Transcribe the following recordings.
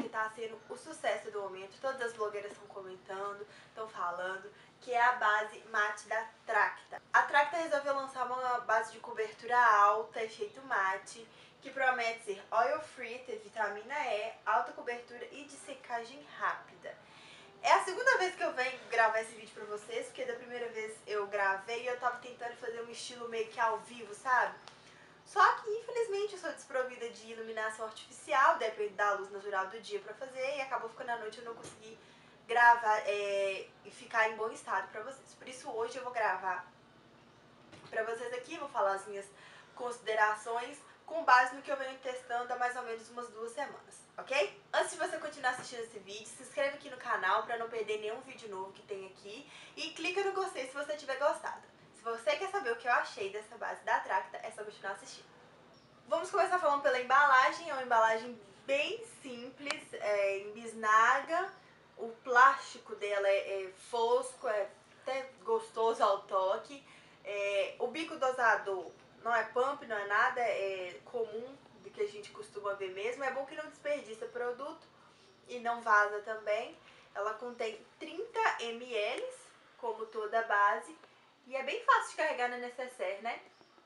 tá sendo o sucesso do momento. Todas as blogueiras estão comentando, estão falando, que é a base mate da Tracta. A Tracta resolveu lançar uma base de cobertura alta, efeito mate, que promete ser oil free, ter vitamina E, alta cobertura e de secagem rápida. É a segunda vez que eu venho gravar esse vídeo pra vocês, porque da primeira vez eu gravei e eu tava tentando fazer um estilo meio que ao vivo, sabe? Só que, infelizmente, eu sou desprovida de iluminação artificial, depende da luz natural do dia pra fazer, e acabou ficando à noite, eu não consegui gravar e ficar em bom estado pra vocês. Por isso, hoje eu vou gravar pra vocês aqui, vou falar as minhas considerações com base no que eu venho testando há mais ou menos umas 2 semanas, ok? Antes de você continuar assistindo esse vídeo, se inscreve aqui no canal pra não perder nenhum vídeo novo que tem aqui e clica no gostei se você tiver gostado. Se você quer saber o que eu achei dessa base da Tracta, é só continuar assistindo. Vamos começar falando pela embalagem. É uma embalagem bem simples, em bisnaga. O plástico dela é fosco, é até gostoso ao toque. O bico dosador não é pump, não é nada, é comum do que a gente costuma ver mesmo. É bom que não desperdiça produto e não vaza também. Ela contém 30 ml, como toda a base. E é bem fácil de carregar na necessaire, né?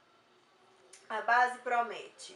A base promete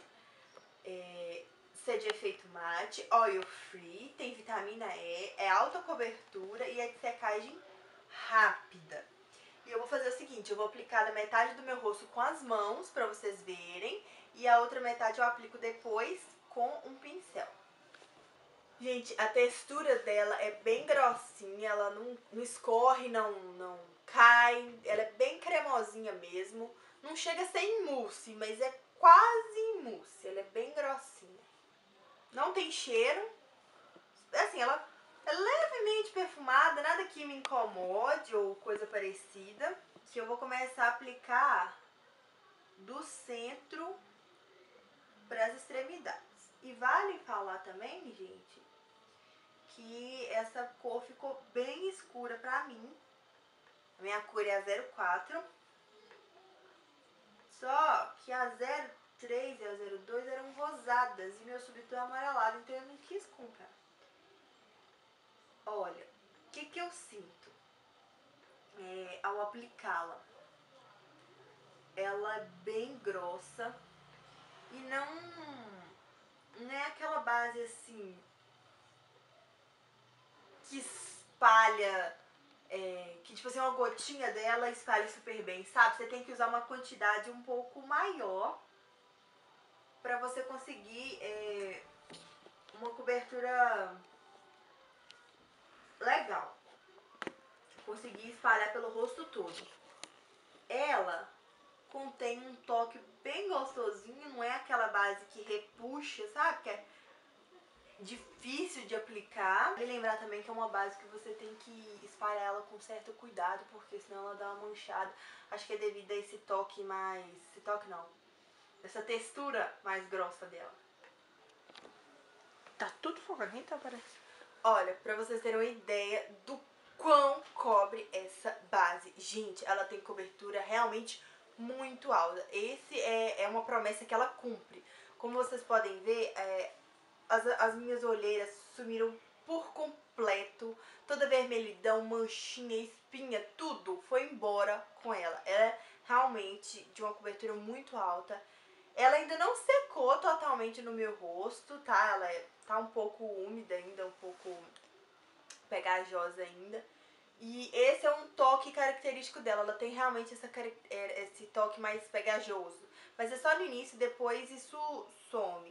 ser de efeito mate, oil free, tem vitamina E, é alta cobertura e é de secagem rápida. E eu vou fazer o seguinte, eu vou aplicar da metade do meu rosto com as mãos, pra vocês verem, e a outra metade eu aplico depois com um pincel. Gente, a textura dela é bem grossinha, ela não escorre, não cai, ela é bem cremosinha mesmo. Não chega a ser em mousse, mas é quase em mousse, ela é bem grossinha. Não tem cheiro, assim, ela é levemente perfumada, nada que me incomode ou coisa parecida. Que eu vou começar a aplicar do centro para as extremidades. E vale falar também, gente, que essa cor ficou bem escura pra mim. A minha cor é a 04. Só que a 03 e a 02 eram rosadas e meu subtom é amarelado, então eu não quis comprar. Olha, o que eu sinto ao aplicá-la? Ela é bem grossa e não é aquela base assim que espalha, que tipo assim, uma gotinha dela espalha super bem, sabe? Você tem que usar uma quantidade um pouco maior pra você conseguir uma cobertura legal. Conseguir espalhar pelo rosto todo. Ela contém um toque bem gostosinho, não é aquela base que repuxa, sabe? Que é difícil de aplicar. E lembrar também que é uma base que você tem que espalhar ela com certo cuidado, porque senão ela dá uma manchada. Acho que é devido a esse toque mais... Esse toque não. Essa textura mais grossa dela. Tá tudo focado, nem tá aparecendo. Olha, pra vocês terem uma ideia do quão cobre essa base. Gente, ela tem cobertura realmente muito alta. Esse é uma promessa que ela cumpre. Como vocês podem ver, as minhas olheiras sumiram por completo. Toda vermelhidão, manchinha, espinha, tudo foi embora com ela. Ela é realmente de uma cobertura muito alta. Ela ainda não secou totalmente no meu rosto, tá? Ela tá um pouco úmida ainda, um pouco pegajosa ainda. E esse é um toque característico dela. Ela tem realmente esse toque mais pegajoso. Mas é só no início, depois isso some.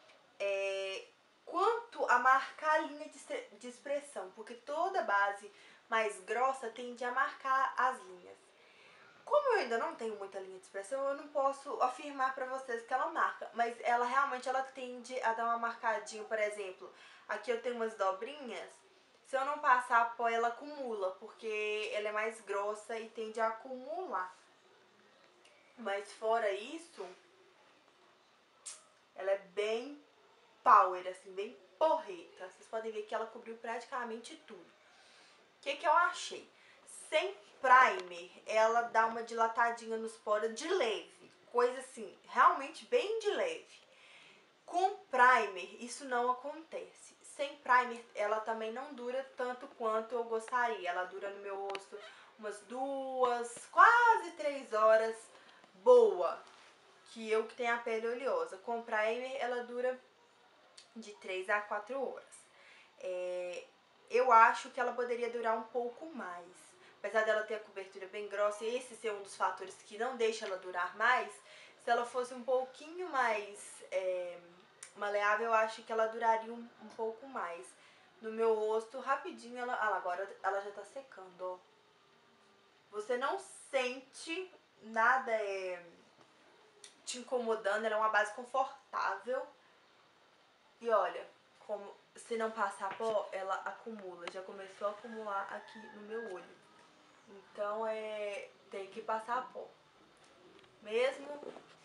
Quanto a marcar a linha de expressão, porque toda base mais grossa tende a marcar as linhas. Como eu ainda não tenho muita linha de expressão, eu não posso afirmar pra vocês que ela marca. Mas ela realmente tende a dar uma marcadinha, por exemplo. Aqui eu tenho umas dobrinhas. Se eu não passar a pó, ela acumula, porque ela é mais grossa e tende a acumular. Mas fora isso, ela é bem power, assim, bem porreta. Vocês podem ver que ela cobriu praticamente tudo. O que eu achei? Sem primer, ela dá uma dilatadinha nos poros de leve. Coisa assim, realmente bem de leve. Com primer, isso não acontece. sem primer, ela também não dura tanto quanto eu gostaria. Ela dura no meu rosto umas 2, quase 3 horas, boa. Que tenho a pele oleosa. Com primer, ela dura de 3 a 4 horas. Eu acho que ela poderia durar um pouco mais. Apesar dela ter a cobertura bem grossa, e esse ser um dos fatores que não deixa ela durar mais, se ela fosse um pouquinho mais maleável, eu acho que ela duraria um pouco mais. No meu rosto, rapidinho, agora ela já tá secando, ó. Você não sente nada te incomodando, ela é uma base confortável. E olha, como se não passar pó, ela acumula. Já começou a acumular aqui no meu olho. Então tem que passar pó. Mesmo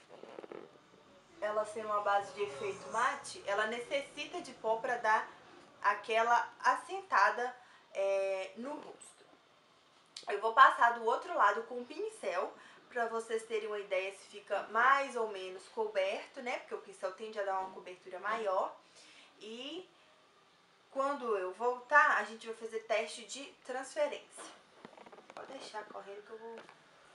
ela ser uma base de efeito mate, ela necessita de pó para dar aquela assentada no rosto. Eu vou passar do outro lado com um pincel, para vocês terem uma ideia se fica mais ou menos coberto, né? Porque o pincel tende a dar uma cobertura maior. E quando eu voltar, a gente vai fazer teste de transferência. Pode deixar correndo que eu vou...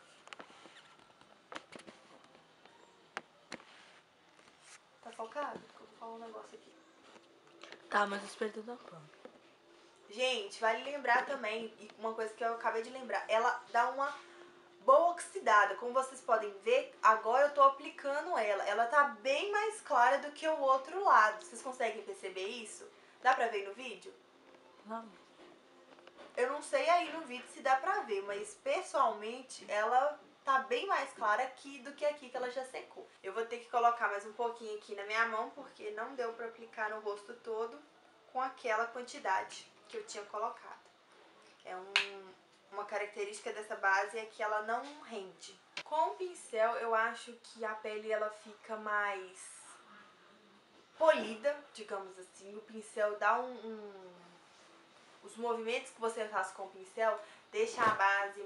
Tá focado? Eu vou falar um negócio aqui. Tá, mas eu espero da pano. Gente, vale lembrar também, e uma coisa que eu acabei de lembrar, ela dá uma boa oxidada. Como vocês podem ver, agora eu tô aplicando ela. Ela tá bem mais clara do que o outro lado. Vocês conseguem perceber isso? Dá pra ver no vídeo? Não. Eu não sei aí no vídeo se dá pra ver, mas pessoalmente ela tá bem mais clara aqui do que aqui que ela já secou. Eu vou ter que colocar mais um pouquinho aqui na minha mão, porque não deu pra aplicar no rosto todo com aquela quantidade que eu tinha colocado. Uma característica dessa base é que ela não rende. Com o pincel eu acho que a pele ela fica mais polida, digamos assim. O pincel dá os movimentos que você faz com o pincel deixa a base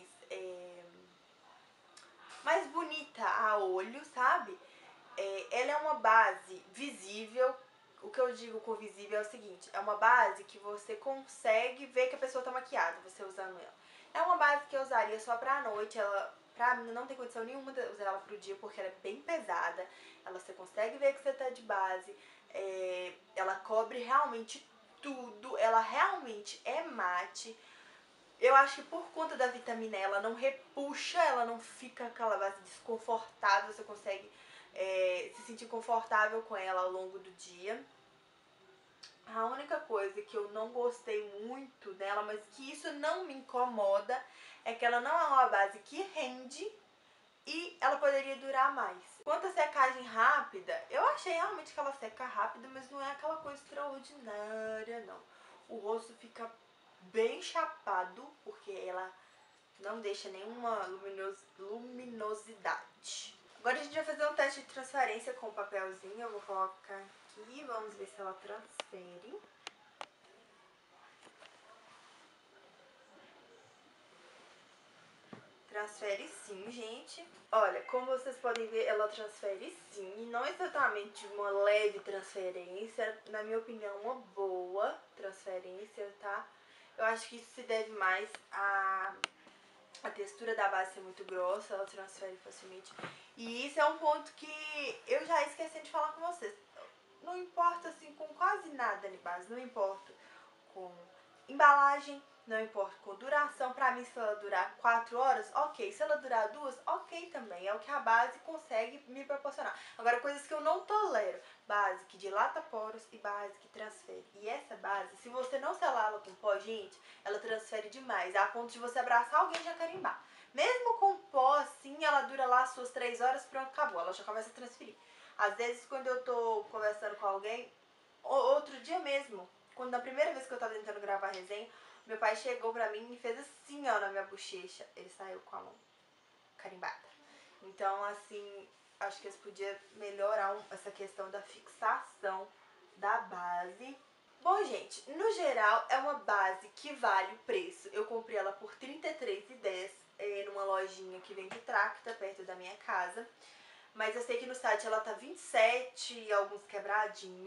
mais bonita a olho, sabe? Ela é uma base visível. O que eu digo com visível é o seguinte, é uma base que você consegue ver que a pessoa tá maquiada, você usando ela. É uma base que eu usaria só pra noite, pra mim não tem condição nenhuma de usar ela pro dia, porque ela é bem pesada, você consegue ver que você tá de base, ela cobre realmente tudo, ela realmente é mate. Eu acho que por conta da vitamina E, ela não repuxa, ela não fica aquela base desconfortável, você consegue se sentir confortável com ela ao longo do dia. A única coisa que eu não gostei muito dela, mas que isso não me incomoda, é que ela não é uma base que rende e ela poderia durar mais. Quanto à secagem rápida, eu achei realmente que ela seca rápido, mas não é aquela coisa extraordinária, não. O rosto fica bem chapado, porque ela não deixa nenhuma luminosidade. Agora a gente vai fazer um teste de transferência com o papelzinho. Eu vou colocar aqui, vamos ver se ela transfere. Transfere sim, gente. Olha, como vocês podem ver, ela transfere sim. Não exatamente uma leve transferência. Na minha opinião, uma boa transferência, tá? Eu acho que isso se deve mais a textura da base ser muito grossa, ela transfere facilmente. E isso é um ponto que eu já esqueci de falar com vocês. Não importa assim com quase nada de base, não importa com embalagem, não importa com duração. Pra mim, se ela durar 4 horas, ok. Se ela durar 2, ok também. É o que a base consegue me proporcionar. Agora, coisas que eu não tolero. Base que dilata poros e base que transfere. E essa base, se você não selar ela com pó, gente, ela transfere demais. A ponto de você abraçar alguém e já carimbar. Mesmo com pó, assim, ela dura lá as suas 3 horas, pronto, acabou. Ela já começa a transferir. Às vezes, quando eu tô conversando com alguém, outro dia mesmo, quando na primeira vez que eu tava tentando gravar a resenha, meu pai chegou pra mim e fez assim, ó, na minha bochecha. Ele saiu com a mão carimbada. Então, assim, acho que eles podiam melhorar essa questão da fixação da base. Bom, gente, no geral é uma base que vale o preço. Eu comprei ela por R$ 33,10 numa lojinha que vende Tracta, perto da minha casa. Mas eu sei que no site ela tá 27 e alguns quebradinhos.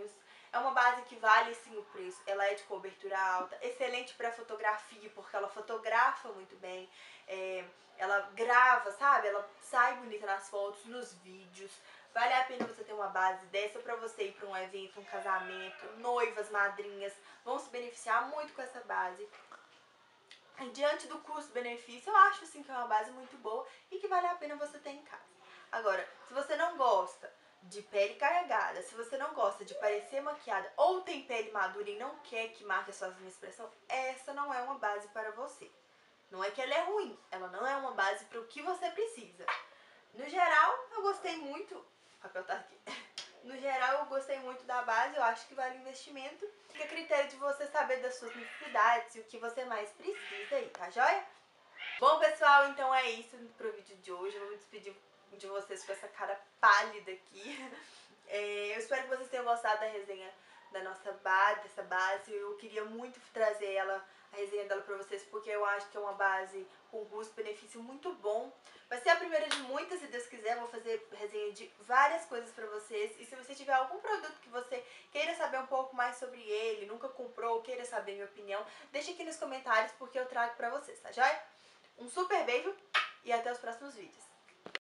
É uma base que vale sim o preço, ela é de cobertura alta, excelente para fotografia, porque ela fotografa muito bem, ela grava, sabe? Ela sai bonita nas fotos, nos vídeos. Vale a pena você ter uma base dessa para você ir para um evento, um casamento, noivas, madrinhas, vão se beneficiar muito com essa base. E diante do custo-benefício, eu acho assim que é uma base muito boa e que vale a pena você ter em casa. Agora, se você não gosta de pele carregada, se você não gosta de parecer maquiada ou tem pele madura e não quer que marque as suas linhas de expressão, essa não é uma base para você. Não é que ela é ruim, ela não é uma base para o que você precisa. No geral, eu gostei muito. O papel tá aqui. No geral, eu gostei muito da base, eu acho que vale investimento. Fica a critério de você saber das suas necessidades e o que você mais precisa aí, tá joia? Bom, pessoal, então é isso pro vídeo de hoje. Eu vou me despedir de vocês com essa cara pálida aqui. Eu espero que vocês tenham gostado da resenha da nossa base, dessa base. Eu queria muito trazer ela, a resenha dela pra vocês, porque eu acho que é uma base com custo-benefício muito bom. Vai ser a primeira de muitas, se Deus quiser. Eu vou fazer resenha de várias coisas pra vocês. E se você tiver algum produto que você queira saber um pouco mais sobre ele, nunca comprou, queira saber minha opinião, deixa aqui nos comentários, porque eu trago pra vocês, tá joia? Um super beijo e até os próximos vídeos.